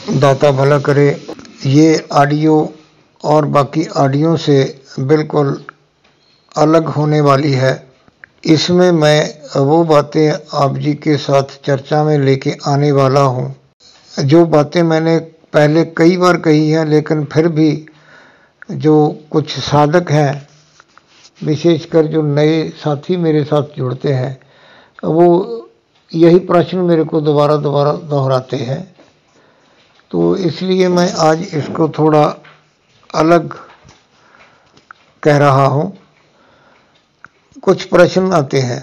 दाता भला करे। ये ऑडियो और बाकी ऑडियो से बिल्कुल अलग होने वाली है। इसमें मैं वो बातें आप जी के साथ चर्चा में लेके आने वाला हूँ जो बातें मैंने पहले कई बार कही हैं, लेकिन फिर भी जो कुछ साधक हैं, विशेषकर जो नए साथी मेरे साथ जुड़ते हैं, वो यही प्रश्न मेरे को दोबारा दोबारा दोहराते हैं। तो इसलिए मैं आज इसको थोड़ा अलग कह रहा हूँ। कुछ प्रश्न आते हैं,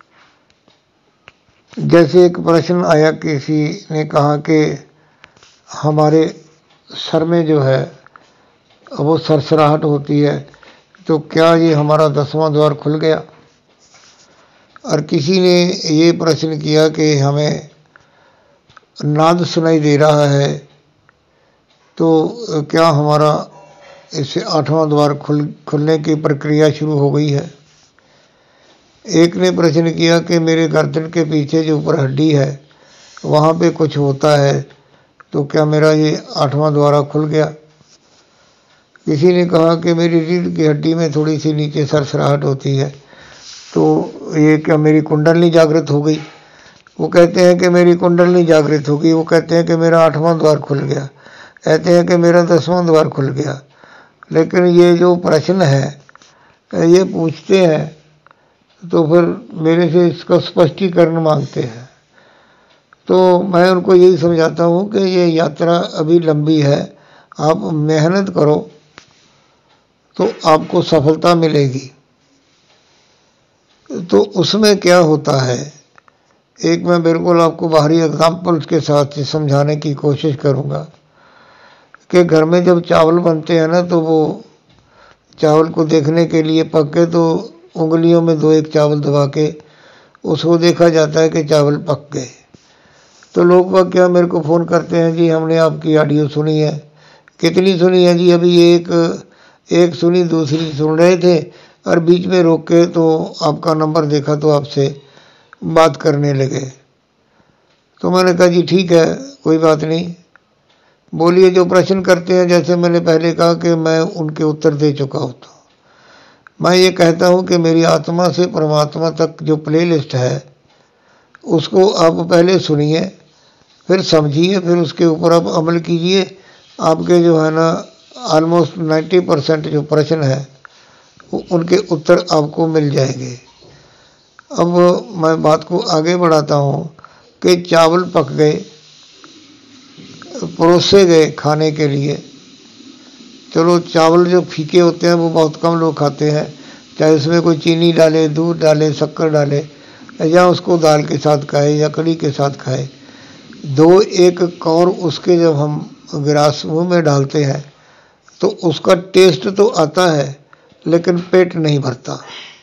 जैसे एक प्रश्न आया, किसी ने कहा कि हमारे सर में जो है वो सरसराहट होती है, तो क्या ये हमारा 10वां द्वार खुल गया? और किसी ने ये प्रश्न किया कि हमें नाद सुनाई दे रहा है, तो क्या हमारा इससे 8वां द्वार खुलने की प्रक्रिया शुरू हो गई है? एक ने प्रश्न किया कि मेरे गर्दन के पीछे जो ऊपर हड्डी है वहाँ पे कुछ होता है, तो क्या मेरा ये 8वां द्वार खुल गया? किसी ने कहा कि मेरी रीढ़ की हड्डी में थोड़ी सी नीचे सरसराहट होती है, तो ये क्या मेरी कुंडलनी जागृत हो गई? वो कहते हैं कि मेरी कुंडलनी जागृत हो गई। वो कहते हैं कि मेरा 8वां द्वार खुल गया, कहते हैं कि मेरा 10वां द्वार खुल गया। लेकिन ये जो प्रश्न है ये पूछते हैं तो फिर मेरे से इसका स्पष्टीकरण मांगते हैं। तो मैं उनको यही समझाता हूँ कि ये यात्रा अभी लंबी है, आप मेहनत करो तो आपको सफलता मिलेगी। तो उसमें क्या होता है, एक मैं बिल्कुल आपको बाहरी एग्जाम्पल्स के साथ समझाने की कोशिश करूँगा कि घर में जब चावल बनते हैं ना, तो वो चावल को देखने के लिए पक गए तो उंगलियों में 2-1 चावल दबा के उसको देखा जाता है कि चावल पक गए। तो लोग वह क्या मेरे को फ़ोन करते हैं, जी हमने आपकी ऑडियो सुनी है। कितनी सुनी है जी? अभी एक सुनी, दूसरी सुन रहे थे और बीच में रोक के तो आपका नंबर देखा तो आपसे बात करने लगे। तो मैंने कहा जी ठीक है, कोई बात नहीं, बोलिए। जो प्रश्न करते हैं, जैसे मैंने पहले कहा कि मैं उनके उत्तर दे चुका होता हूँ। मैं ये कहता हूँ कि मेरी आत्मा से परमात्मा तक जो प्लेलिस्ट है उसको आप पहले सुनिए, फिर समझिए, फिर उसके ऊपर आप अमल कीजिए। आपके जो है ना ऑलमोस्ट 90% जो प्रश्न है उनके उत्तर आपको मिल जाएंगे। अब मैं बात को आगे बढ़ाता हूँ कि चावल पक गए, परोसे गए खाने के लिए। चलो, चावल जो फीके होते हैं वो बहुत कम लोग खाते हैं, चाहे उसमें कोई चीनी डाले, दूध डाले, शक्कर डाले, या उसको दाल के साथ खाए या कढ़ी के साथ खाए। 2-1 कौर उसके जब हम गिलास मुँह में डालते हैं तो उसका टेस्ट तो आता है, लेकिन पेट नहीं भरता।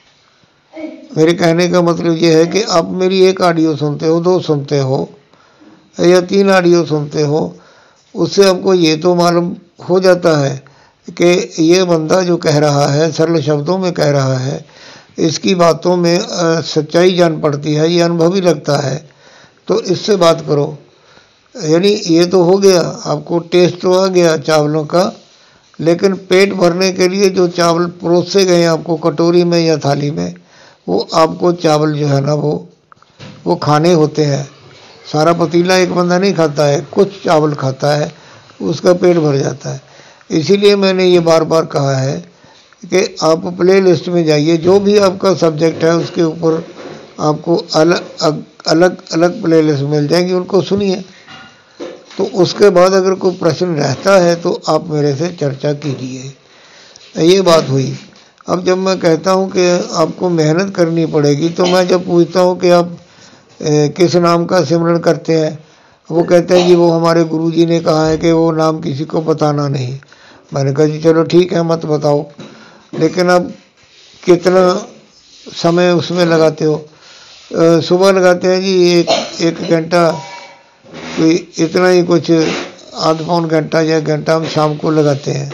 मेरे कहने का मतलब ये है कि आप मेरी 1 ऑडियो सुनते हो, 2 सुनते हो या 3 ऑडियो सुनते हो, उससे आपको ये तो मालूम हो जाता है कि ये बंदा जो कह रहा है, सरल शब्दों में कह रहा है, इसकी बातों में सच्चाई जान पड़ती है, ये अनुभवी लगता है, तो इससे बात करो। यानी ये तो हो गया, आपको टेस्ट तो आ गया चावलों का, लेकिन पेट भरने के लिए जो चावल परोसे गए आपको कटोरी में या थाली में, वो आपको चावल जो है ना वो खाने होते हैं। सारा पतीला एक बंदा नहीं खाता है, कुछ चावल खाता है, उसका पेट भर जाता है। इसीलिए मैंने ये बार बार कहा है कि आप प्ले लिस्ट में जाइए, जो भी आपका सब्जेक्ट है उसके ऊपर आपको अलग अलग प्ले लिस्ट मिल जाएंगी, उनको सुनिए। तो उसके बाद अगर कोई प्रश्न रहता है तो आप मेरे से चर्चा कीजिए। ये बात हुई। अब जब मैं कहता हूँ कि आपको मेहनत करनी पड़ेगी, तो मैं जब पूछता हूँ कि आप किस नाम का सिमरन करते हैं, वो कहते हैं जी वो हमारे गुरुजी ने कहा है कि वो नाम किसी को बताना नहीं। मैंने कहा जी चलो ठीक है, मत बताओ, लेकिन अब कितना समय उसमें लगाते हो? सुबह लगाते हैं जी एक घंटा, कोई इतना ही कुछ आध-पौन घंटा या घंटा हम शाम को लगाते हैं,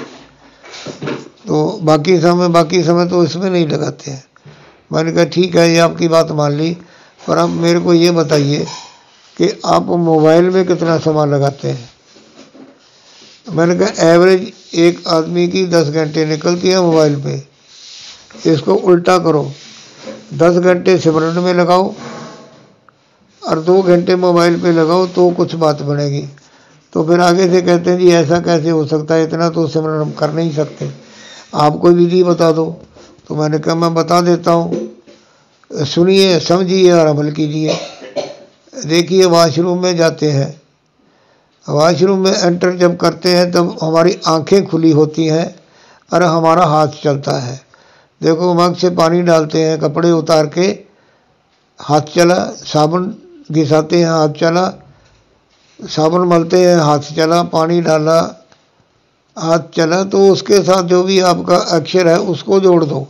तो बाकी समय तो इसमें नहीं लगाते हैं। मैंने कहा ठीक है, ये आपकी बात मान ली, पर आप मेरे को ये बताइए कि आप मोबाइल में कितना समय लगाते हैं? मैंने कहा एवरेज एक आदमी की 10 घंटे निकलती है मोबाइल पे, इसको उल्टा करो, 10 घंटे सिमरन में लगाओ और 2 घंटे मोबाइल पे लगाओ तो कुछ बात बनेगी। तो फिर आगे से कहते हैं जी ऐसा कैसे हो सकता है, इतना तो सिमरन हम कर नहीं सकते, आप कोई विधि बता दो। तो मैंने कहा मैं बता देता हूँ, सुनिए समझिए और अमल कीजिए। देखिए वॉशरूम में जाते हैं, वॉशरूम में एंटर जब करते हैं तब हमारी आंखें खुली होती हैं और हमारा हाथ चलता है। देखो मग से पानी डालते हैं, कपड़े उतार के हाथ चला, साबुन घिसाते हैं हाथ चला, साबुन मलते हैं हाथ चला, पानी डाला हाथ चला, तो उसके साथ जो भी आपका अक्षर है उसको जोड़ दो,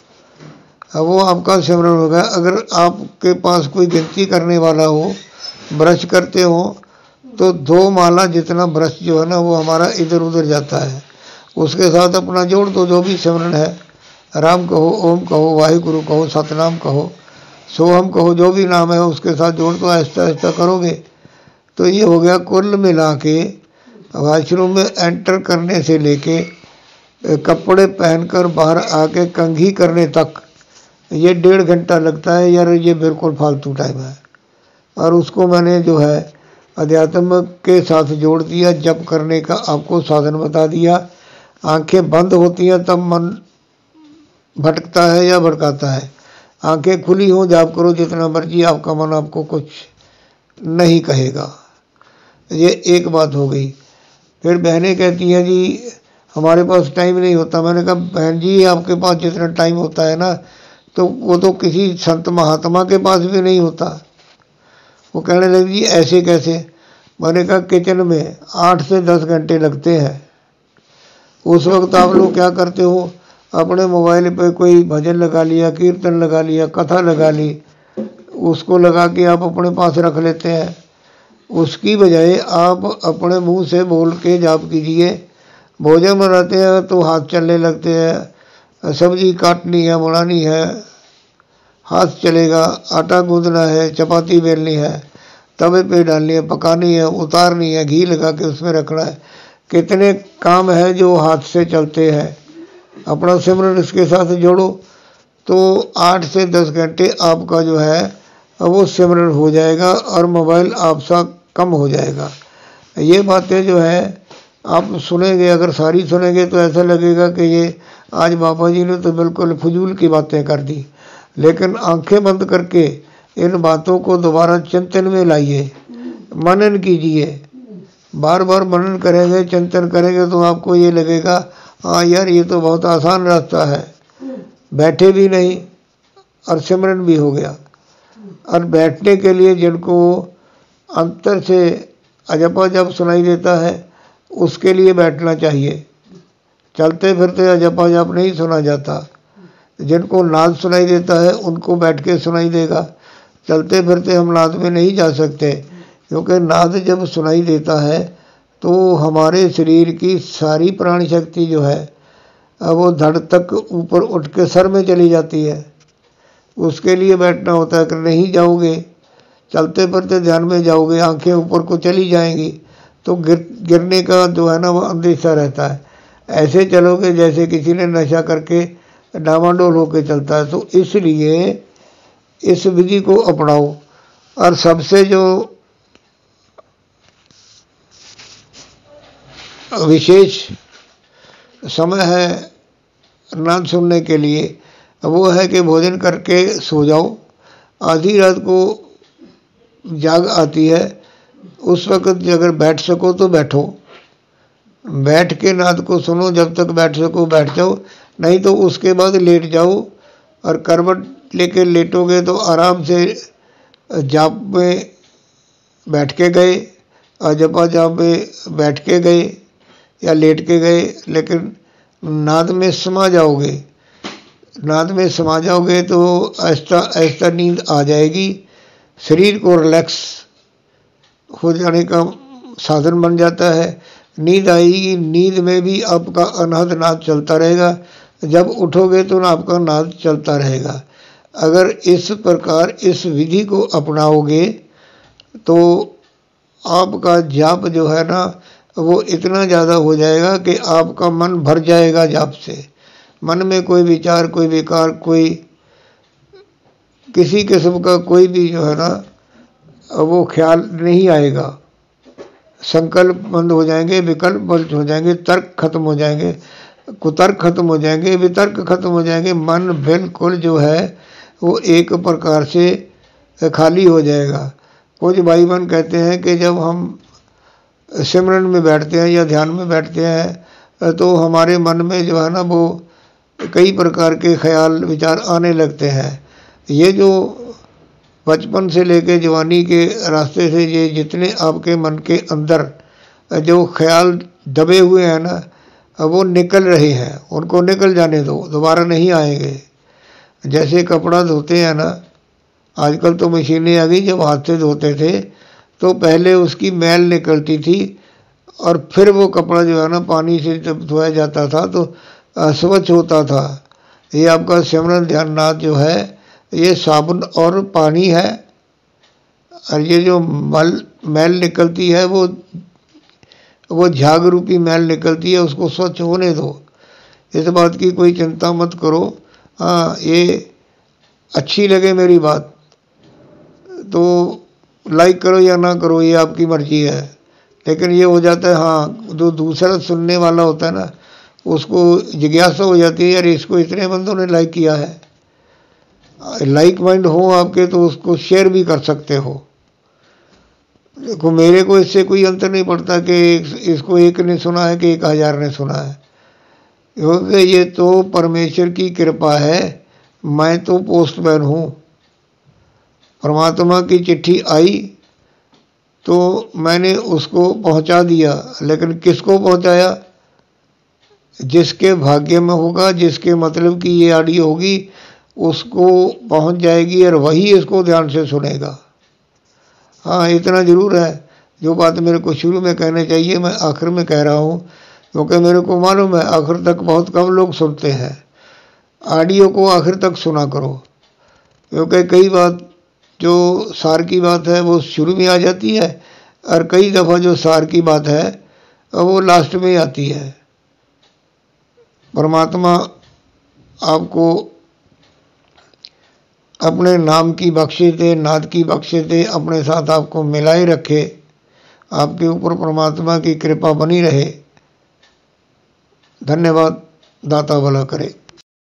अब वो आपका सिमरन होगा। अगर आपके पास कोई गिनती करने वाला हो, ब्रश करते हो, तो 2 माला जितना ब्रश जो है ना वो हमारा इधर उधर जाता है, उसके साथ अपना जोड़ दो जो भी सिमरन है। राम कहो, ओम कहो, वाहिगुरु कहो, सतनाम कहो, सोहम कहो, जो भी नाम है उसके साथ जोड़ दो। ऐसा ऐसा करोगे तो ये हो गया कुल मिला के वॉशरूम में एंटर करने से लेके कपड़े पहनकर बाहर आके कंघी करने तक ये 1.5 घंटा लगता है यार, ये बिल्कुल फालतू टाइम है। और उसको मैंने जो है अध्यात्म के साथ जोड़ दिया, जप करने का आपको साधन बता दिया। आंखें बंद होती हैं तब मन भटकता है या भड़काता है, आंखें खुली हो जाप करो जितना मर्जी, आपका मन आपको कुछ नहीं कहेगा। ये एक बात हो गई। फिर बहनें कहती हैं जी हमारे पास टाइम नहीं होता। मैंने कहा बहन जी आपके पास जितना टाइम होता है ना, तो वो तो किसी संत महात्मा के पास भी नहीं होता। वो कहने लगी जी ऐसे कैसे। मैंने कहा किचन में 8 से 10 घंटे लगते हैं, उस वक्त आप लोग क्या करते हो, अपने मोबाइल पे कोई भजन लगा लिया, कीर्तन लगा लिया, कथा लगा ली, उसको लगा के आप अपने पास रख लेते हैं। उसकी बजाय आप अपने मुंह से बोल के जाप कीजिए। भोजन बनाते हैं तो हाथ चलने लगते हैं, सब्जी काटनी है, बनानी है, हाथ चलेगा, आटा गूंदना है, चपाती बेलनी है, तवे पे डालनी है, पकानी है, उतारनी है, घी लगा के उसमें रखना है। कितने काम है जो हाथ से चलते हैं। अपना सिमरन इसके साथ जोड़ो तो 8 से 10 घंटे आपका जो है वो सिमरन हो जाएगा और मोबाइल आपसा कम हो जाएगा। ये बातें जो है आप सुनेंगे, अगर सारी सुनेंगे तो ऐसा लगेगा कि ये आज बाबा जी ने तो बिल्कुल फजूल की बातें कर दी। लेकिन आंखें बंद करके इन बातों को दोबारा चिंतन में लाइए, मनन कीजिए। बार बार मनन करेंगे, चिंतन करेंगे तो आपको ये लगेगा हाँ यार ये तो बहुत आसान रास्ता है। बैठे भी नहीं और सिमरन भी हो गया। और बैठने के लिए जिनको अंतर से अजपा जप सुनाई देता है उसके लिए बैठना चाहिए। चलते फिरते अजपा जप नहीं सुना जाता। जिनको नाद सुनाई देता है उनको बैठ के सुनाई देगा। चलते फिरते हम नाद में नहीं जा सकते, क्योंकि नाद जब सुनाई देता है तो हमारे शरीर की सारी प्राण शक्ति जो है वो धड़ तक ऊपर उठ के सर में चली जाती है। उसके लिए बैठना होता है। कि नहीं जाओगे, चलते फिरते ध्यान में जाओगे, आंखें ऊपर को चली जाएंगी तो गिरने का जो है ना वो अंदेशा रहता है। ऐसे चलोगे जैसे किसी ने नशा करके डामाडोल होकर चलता है। तो इसलिए इस विधि को अपनाओ। और सबसे जो विशेष समय है नाद सुनने के लिए वो है कि भोजन करके सो जाओ। आधी रात को जाग आती है, उस वक्त अगर बैठ सको तो बैठो, बैठ के नाद को सुनो। जब तक बैठ सको बैठ जाओ, नहीं तो उसके बाद लेट जाओ। और करवट लेके लेटोगे तो आराम से जाप में बैठ के गए, अजपा जाप में बैठ के गए या लेट के गए, लेकिन नाद में समा जाओगे। नाद में समा जाओगे तो ऐसा ऐसा नींद आ जाएगी, शरीर को रिलैक्स हो जाने का साधन बन जाता है। नींद आएगी, नींद में भी आपका अनहद नाद चलता रहेगा। जब उठोगे तो आपका नाद चलता रहेगा। अगर इस प्रकार इस विधि को अपनाओगे तो आपका जाप जो है ना वो इतना ज़्यादा हो जाएगा कि आपका मन भर जाएगा जाप से। मन में कोई विचार, कोई विकार, कोई किसी किस्म का कोई भी जो है ना वो ख्याल नहीं आएगा। संकल्प बंद हो जाएंगे, विकल्प बंद हो जाएंगे, तर्क खत्म हो जाएंगे, कुतर्क खत्म हो जाएंगे, वितर्क खत्म हो जाएंगे। मन बिल्कुल जो है वो एक प्रकार से खाली हो जाएगा। कुछ भाई बहन कहते हैं कि जब हम सिमरन में बैठते हैं या ध्यान में बैठते हैं तो हमारे मन में जो है ना वो कई प्रकार के ख्याल विचार आने लगते हैं। ये जो बचपन से लेके जवानी के रास्ते से ये जितने आपके मन के अंदर जो ख्याल दबे हुए हैं ना वो निकल रहे हैं, उनको निकल जाने दो, दोबारा नहीं आएंगे। जैसे कपड़ा धोते हैं ना, आजकल तो मशीनें आ गई, जब हाथ से धोते थे तो पहले उसकी मैल निकलती थी और फिर वो कपड़ा जो है ना पानी से जब धोया जाता था तो स्वच्छ होता था। ये आपका सिमरन ध्यान नाथ जो है ये साबुन और पानी है, और ये जो मैल निकलती है वो झाग रूपी मैल निकलती है, उसको स्वच्छ होने दो। इस बात की कोई चिंता मत करो। हाँ, ये अच्छी लगे मेरी बात तो लाइक करो या ना करो, ये आपकी मर्जी है। लेकिन ये हो जाता है, हाँ, जो दूसरा सुनने वाला होता है ना उसको जिज्ञासा हो जाती है, यार इसको इतने बंदों ने लाइक किया है। लाइक माइंड हो आपके तो उसको शेयर भी कर सकते हो। देखो मेरे को इससे कोई अंतर नहीं पड़ता कि इसको एक ने सुना है कि 1000 ने सुना है, क्योंकि ये तो परमेश्वर की कृपा है। मैं तो पोस्टमैन हूँ, परमात्मा की चिट्ठी आई तो मैंने उसको पहुंचा दिया। लेकिन किसको पहुंचाया? जिसके भाग्य में होगा, जिसके मतलब की ये ऑडियो होगी उसको पहुंच जाएगी और वही इसको ध्यान से सुनेगा। हाँ, इतना ज़रूर है, जो बात मेरे को शुरू में कहने चाहिए मैं आखिर में कह रहा हूँ, क्योंकि मेरे को मालूम है आखिर तक बहुत कम लोग सुनते हैं। ऑडियो को आखिर तक सुना करो, क्योंकि कई बात जो सार की बात है वो शुरू में आ जाती है और कई दफ़ा जो सार की बात है वो लास्ट में आती है। परमात्मा आपको अपने नाम की बख्शिश दे, नाद की बख्शिश दे, अपने साथ आपको मिलाए रखे, आपके ऊपर परमात्मा की कृपा बनी रहे। धन्यवाद। दाता भला करे।